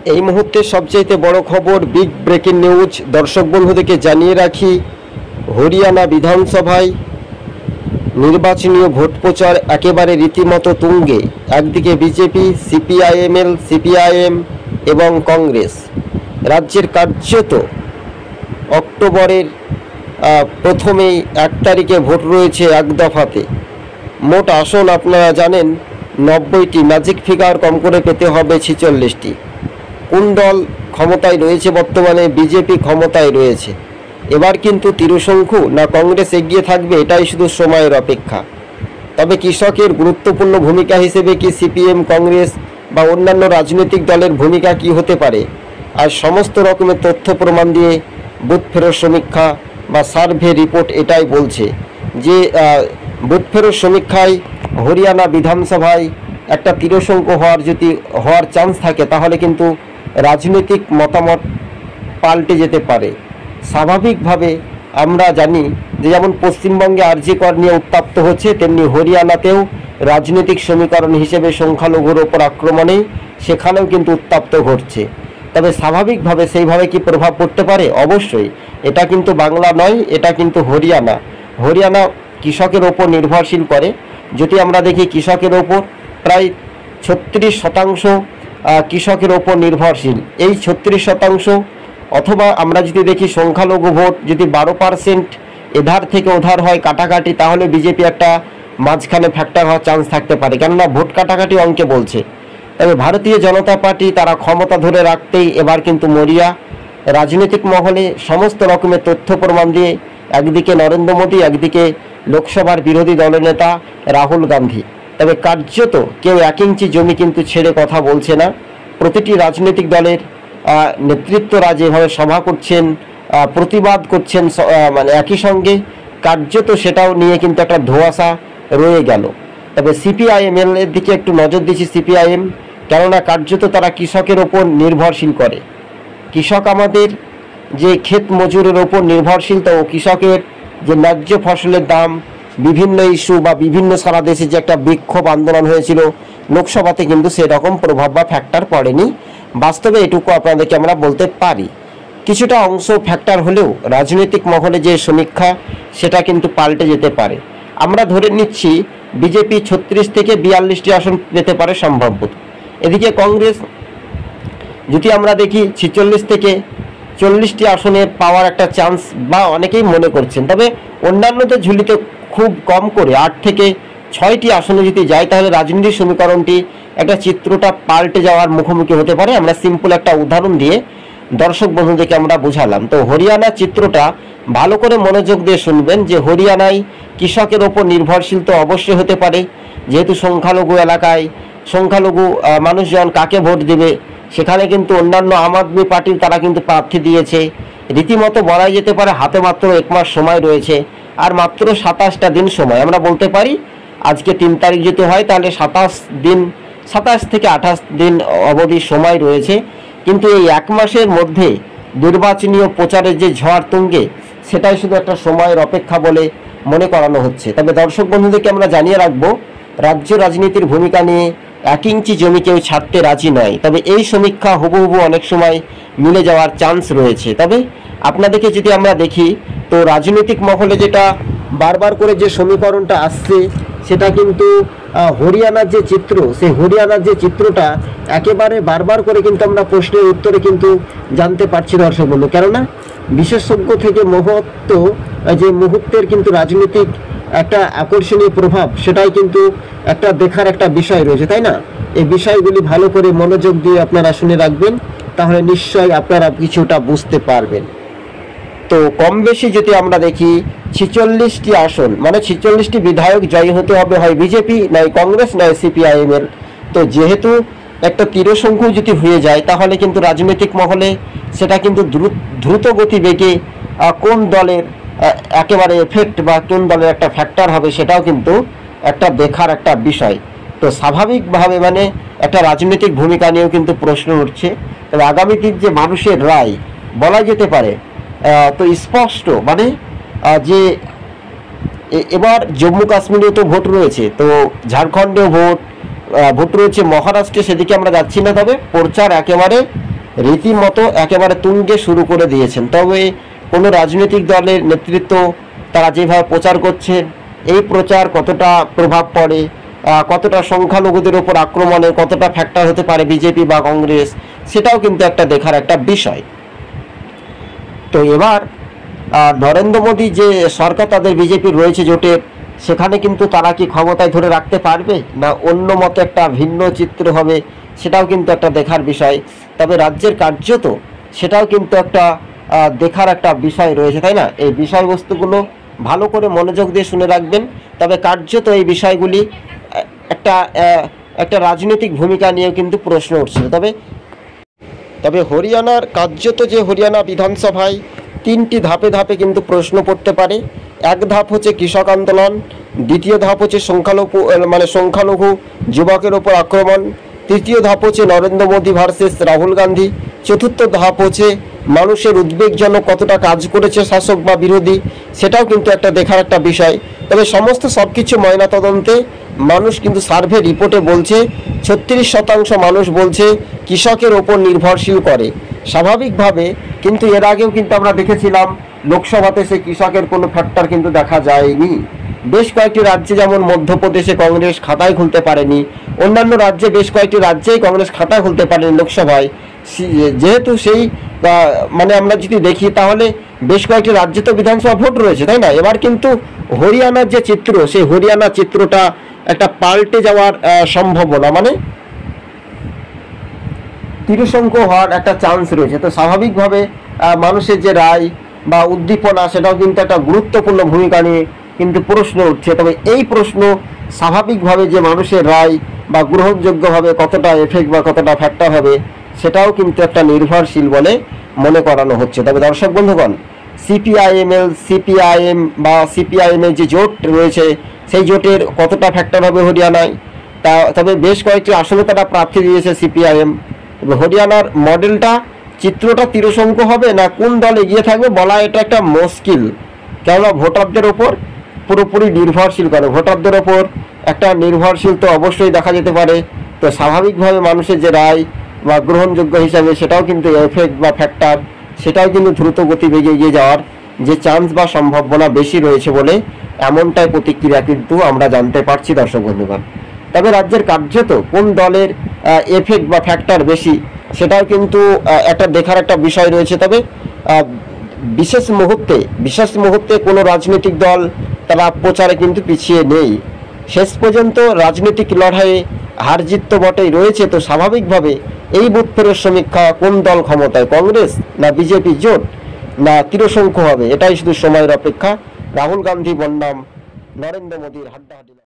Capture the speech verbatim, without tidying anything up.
এই মুহূর্তে সবচাইতে বড় খবর, বিগ ব্রেকিং নিউজ দর্শক বন্ধুদেরকে জানিয়ে রাখি। হরিয়ানা বিধানসভায় নির্বাচনীয় ভোট প্রচার একেবারে রীতিমতো তুঙ্গে। একদিকে বিজেপি, সিপিআইএমএল, সিপিআইএম এবং কংগ্রেস। রাজ্যের কার্যত অক্টোবরের প্রথমেই এক তারিখে ভোট রয়েছে এক দফাতে। মোট আসন আপনারা জানেন নব্বইটি, ম্যাজিক ফিগার কম করে পেতে হবে ছেচল্লিশটি। কোন দল ক্ষমতায় রয়েছে বর্তমানে? বিজেপি ক্ষমতায় রয়েছে। এবার কিন্তু তিরশঙ্কু না কংগ্রেস এগিয়ে থাকবে, এটাই শুধু সময়ের অপেক্ষা। তবে কৃষকের গুরুত্বপূর্ণ ভূমিকা হিসেবে কি সিপিএম, কংগ্রেস বা অন্যান্য রাজনৈতিক দলের ভূমিকা কি হতে পারে? আর সমস্ত রকমের তথ্য প্রমাণ দিয়ে বুথ ফেরত সমীক্ষা বা সার্ভে রিপোর্ট এটাই বলছে যে বুথ ফেরত সমীক্ষায় হরিয়ানা বিধানসভায় একটা তিরশঙ্কু হওয়ার যদি হওয়ার চান্স থাকে, তাহলে কিন্তু রাজনৈতিক মতামত পাল্টে যেতে পারে। স্বাভাবিকভাবে আমরা জানি যে যেমন পশ্চিমবঙ্গে আরজি কর নিয়ে উত্তপ্ত হচ্ছে, তেমনি হরিয়ানাতেও রাজনৈতিক সমীকরণ হিসেবে সংখ্যালঘুর ওপর আক্রমণেই সেখানেও কিন্তু উত্তপ্ত ঘটছে। তবে স্বাভাবিকভাবে সেইভাবে কি প্রভাব পড়তে পারে? অবশ্যই। এটা কিন্তু বাংলা নয়, এটা কিন্তু হরিয়ানা। হরিয়ানা কৃষকের ওপর নির্ভরশীল করে। যদি আমরা দেখি কৃষকের ওপর প্রায় ছত্রিশ শতাংশ কৃষকের ওপর নির্ভরশীল। এই ছত্রিশ শতাংশ অথবা আমরা যদি দেখি সংখ্যালঘু ভোট যদি বারো পার্সেন্ট এধার থেকে ওধার হয় কাটাকাটি, তাহলে বিজেপি একটা মাঝখানে ফ্যাক্টর হওয়ার চান্স থাকতে পারে, কেননা ভোট কাটাকাটি অঙ্কে বলছে। তবে ভারতীয় জনতা পার্টি তারা ক্ষমতা ধরে রাখতেই এবার কিন্তু মরিয়া। রাজনৈতিক মহলে সমস্ত রকমের তথ্য প্রমাণ দিয়ে একদিকে নরেন্দ্র মোদী, একদিকে লোকসভার বিরোধী দলনেতা রাহুল গান্ধী। তবে কার্যত কেউ এক ইঞ্চি জমি কিন্তু ছেড়ে কথা বলছে না। প্রতিটি রাজনৈতিক দলের নেতৃত্বরা যেভাবে সভা করছেন, প্রতিবাদ করছেন, মানে একই সঙ্গে কার্যত সেটাও নিয়ে কিন্তু একটা ধোঁয়াশা রয়ে গেল। তবে সিপিআইএমএল এর দিকে একটু নজর দিচ্ছি, সিপিআইএম, কেননা কার্যত তারা কৃষকের ওপর নির্ভরশীল করে। কৃষক আমাদের যে ক্ষেত মজুরের ওপর নির্ভরশীল, তো কৃষকের যে ন্যায্য ফসলের দাম, বিভিন্ন ইস্যু বা বিভিন্ন সারা দেশে যে একটা বিক্ষোভ আন্দোলন হয়েছিল, লোকসভাতে কিন্তু সেরকম প্রভাব বা ফ্যাক্টর পড়েনি। বাস্তবে এটুকু আপনাদেরকে আমরা বলতে পারি। কিছুটা অংশ ফ্যাক্টর হলেও রাজনৈতিক মহলে যে সমীক্ষা সেটা কিন্তু পাল্টে যেতে পারে। আমরা ধরে নিচ্ছি বিজেপি ছত্রিশ থেকে বিয়াল্লিশটি আসন পেতে পারে সম্ভবত। এদিকে কংগ্রেস যদি আমরা দেখি ছেচল্লিশ থেকে চল্লিশটি আসনে পাওয়ার একটা চান্স বা অনেকেই মনে করছেন। তবে অন্যান্যদের ঝুলিতে খুব কম করে আট থেকে ছয়টি আসনে যদি যায়, তাহলে রাজনীতির সমীকরণটি একটা চিত্রটা পাল্টে যাওয়ার মুখোমুখি হতে পারে। আমরা সিম্পল একটা উদাহরণ দিয়ে দর্শক বন্ধুদেরকে আমরা বোঝালাম। তো হরিয়ানা চিত্রটা ভালো করে মনোযোগ দিয়ে শুনবেন যে হরিয়ানায় কৃষকের ওপর নির্ভরশীল তো অবশ্যই হতে পারে, যেহেতু সংখ্যালঘু এলাকায় সংখ্যালঘু মানুষজন কাকে ভোট দেবে, সেখানে কিন্তু অন্যান্য আম আদমি পার্টির তারা কিন্তু প্রার্থী দিয়েছে। রীতিমতো বলাই যেতে পারে হাতে মাত্র এক মাস সময় রয়েছে, আর মাত্র সাতাশটা দিন সময়। আমরা বলতে পারি আজকে তিন তারিখ যদি হয়, তাহলে সাতাশ দিন, সাতাশ থেকে আঠাশ দিন অবধি সময় রয়েছে। কিন্তু এই এক মাসের মধ্যে নির্বাচনীয় প্রচারের যে ঝড় তুঙ্গে, সেটাই শুধু একটা সময়ের অপেক্ষা বলে মনে করানো হচ্ছে। তবে দর্শক বন্ধুদেরকে আমরা জানিয়ে রাখবো, রাজ্য রাজনীতির ভূমিকা নিয়ে এক ইঞ্চি জমি কেউ ছাড়তে রাজি নয়। তবে এই সমীক্ষা হুবহু অনেক সময় মিলে যাওয়ার চান্স রয়েছে। তবে আপনাদেরকে যদি আমরা দেখি, তো রাজনৈতিক মহলে যেটা বারবার করে যে সমীকরণটা আসছে, সেটা কিন্তু হরিয়ানার যে চিত্র, সেই হরিয়ানার যে চিত্রটা একেবারে বারবার করে কিন্তু আমরা প্রশ্নের উত্তরে কিন্তু জানতে পারছি দর্শক বন্ধু। কেননা বিশেষজ্ঞ থেকে মুহূর্ত যে মুহূর্তের কিন্তু রাজনৈতিক একটা আকর্ষণীয় প্রভাব, সেটাই কিন্তু একটা দেখার একটা বিষয় রয়েছে, তাই না? এই বিষয়গুলি ভালো করে মনোযোগ দিয়ে আপনারা শুনে রাখবেন, তাহলে নিশ্চয়ই আপনারা কিছুটা বুঝতে পারবেন। তো কম বেশি যদি আমরা দেখি ছেচল্লিশটি আসন, মানে ছেচল্লিশটি বিধায়ক জয়ী হতে হবে, হয় বিজেপি নয় কংগ্রেস নয় সিপিআইএম এর। তো যেহেতু একটা তিরশঙ্কু যদি হয়ে যায়, তাহলে কিন্তু রাজনৈতিক মহলে সেটা কিন্তু দ্রুত দ্রুত গতি বেগে কোন দলের একেবারে এফেক্ট বা কোন দলের একটা ফ্যাক্টর হবে, সেটাও কিন্তু একটা দেখার একটা বিষয়। তো স্বাভাবিকভাবে মানে একটা রাজনৈতিক ভূমিকা নিয়েও কিন্তু প্রশ্ন উঠছে। তবে আগামী দিন যে মানুষের রায় বলা যেতে পারে তো স্পষ্ট, মানে যে এবার জম্মু কাশ্মীরেও তো ভোট রয়েছে, তো ঝাড়খণ্ডেও ভোট ভোট রয়েছে, মহারাষ্ট্রে সেদিকে আমরা যাচ্ছি না। তবে প্রচার একেবারে রীতিমতো একেবারে তুঙ্গে শুরু করে দিয়েছেন। তবে কোনো রাজনৈতিক দলের নেতৃত্ব তারা যেভাবে প্রচার করছেন, এই প্রচার কতটা প্রভাব পড়ে, কতটা সংখ্যালঘুদের ওপর আক্রমণে কতটা ফ্যাক্টর হতে পারে বিজেপি বা কংগ্রেস, সেটাও কিন্তু একটা দেখার একটা বিষয়। তো এবার নরেন্দ্র মোদী যে সরকার তাদের বিজেপির রয়েছে জোটের, সেখানে কিন্তু তারা কি ক্ষমতায় ধরে রাখতে পারবে, না অন্য মতো একটা ভিন্ন চিত্র হবে, সেটাও কিন্তু একটা দেখার বিষয়। তবে রাজ্যের কার্যত সেটাও কিন্তু একটা দেখার একটা বিষয় রয়েছে, তাই না? এই বিষয়বস্তুগুলো ভালো করে মনোযোগ দিয়ে শুনে রাখবেন। তবে কার্যত এই বিষয়গুলি একটা একটা রাজনৈতিক ভূমিকা নিয়েও কিন্তু প্রশ্ন উঠছিল। তবে তবে হরিয়ানার কার্যত যে হরিয়ানা বিধানসভায় তিনটি ধাপে ধাপে কিন্তু প্রশ্ন পড়তে পারে। এক ধাপ হচ্ছে কৃষক আন্দোলন, দ্বিতীয় ধাপ হচ্ছে সংখ্যালঘু মানে সংখ্যালঘু যুবকের ওপর আক্রমণ, তৃতীয় ধাপ হচ্ছে নরেন্দ্র মোদী ভার্সেস রাহুল গান্ধী, চতুর্থ ধাপ হচ্ছে মানুষের উদ্বেগজনক কতটা কাজ করেছে শাসক বা বিরোধী, সেটাও কিন্তু একটা দেখার একটা বিষয়। তবে সমস্ত সব কিছু ময়নাতদন্তে মানুষ কিন্তু সার্ভে রিপোর্টে বলছে ছত্রিশ শতাংশ মানুষ বলছে কৃষকের ওপর নির্ভরশীল করে। স্বাভাবিকভাবে কিন্তু এর আগেও কিন্তু আমরা দেখেছিলাম লোকসভাতে সেই কৃষকের কোনো ফ্যাক্টর কিন্তু দেখা যায়নি। বেশ কয়েকটি রাজ্যে যেমন মধ্যপ্রদেশে কংগ্রেস খাতায় খুলতে পারেনি, অন্যান্য রাজ্যে বেশ কয়েকটি রাজ্যেই কংগ্রেস খাতা খুলতে পারেনি লোকসভায়। যেহেতু সেই মানে আমরা যদি দেখি তাহলে বেশ কয়েকটি রাজ্যে তো বিধানসভা ভোট রয়েছে, তাই না? এবার কিন্তু হরিয়ানার যে চিত্র, সেই হরিয়ানার চিত্রটা একটা পাল্টে যাওয়ার সম্ভাবনা, মানে ত্রিশঙ্ক হওয়ার একটা চান্স রয়েছে। তো স্বাভাবিকভাবে মানুষের যে রায় বা উদ্দীপনা, সেটাও কিন্তু একটা গুরুত্বপূর্ণ ভূমিকা নিয়ে কিন্তু প্রশ্ন উঠছে। তবে এই প্রশ্ন স্বাভাবিকভাবে যে মানুষের রায় বা গ্রহণযোগ্যভাবে কতটা এফেক্ট বা কতটা ফ্যাক্টর হবে, সেটাও কিন্তু একটা নির্ভরশীল বলে মনে করানো হচ্ছে। তবে দর্শক বন্ধুগণ, সিপিআইএমএল সিপিআইএম বা সিপিআইএম এর যে জোট রয়েছে, সেই জোটের কতটা ফ্যাক্টর হবে হরিয়ানায়, তা তবে বেশ কয়েকটি আসলে তারা প্রার্থী দিয়েছে সিপিআইএম। তবে হরিয়ানার মডেলটা চিত্রটা তীরশঙ্কু হবে না কোন দল এগিয়ে থাকবে বলা এটা একটা মুশকিল, কেননা ভোটারদের ওপর পুরোপুরি নির্ভরশীল করে। ভোটারদের ওপর একটা নির্ভরশীল তো অবশ্যই দেখা যেতে পারে। তো স্বাভাবিকভাবে মানুষের যে রায় বা গ্রহণযোগ্য হিসাবে সেটাও কিন্তু এফেক্ট বা ফ্যাক্টর, সেটাও কিন্তু দ্রুত গতিবেগে এগিয়ে যাওয়ার যে চান্স বা সম্ভাবনা বেশি রয়েছে বলে এমনটাই প্রতিক্রিয়া কিন্তু আমরা জানতে পারছি দর্শক বন্ধুগণ। তবে রাজ্যের কার্যত কোন দলের এফেক্ট বা ফ্যাক্টর বেশি, সেটাও কিন্তু একটা দেখার একটা বিষয় রয়েছে। তবে বিশেষ মুহূর্তে বিশেষ মুহূর্তে কোনো রাজনৈতিক দল তারা প্রচারে কিন্তু পিছিয়ে নেই। শেষ পর্যন্ত রাজনৈতিক লড়াইয়ে হার জিত তো বটেই রয়েছে। তো স্বাভাবিকভাবে এই বুথ ফেরত সমীক্ষা কোন দল ক্ষমতায়, কংগ্রেস না বিজেপি জোট না তীরশঙ্কু হবে, এটাই শুধু সময়ের অপেক্ষা। রাহুল গান্ধী বনাম নরেন্দ্র মোদীর হাড্ডাহাড্ডি।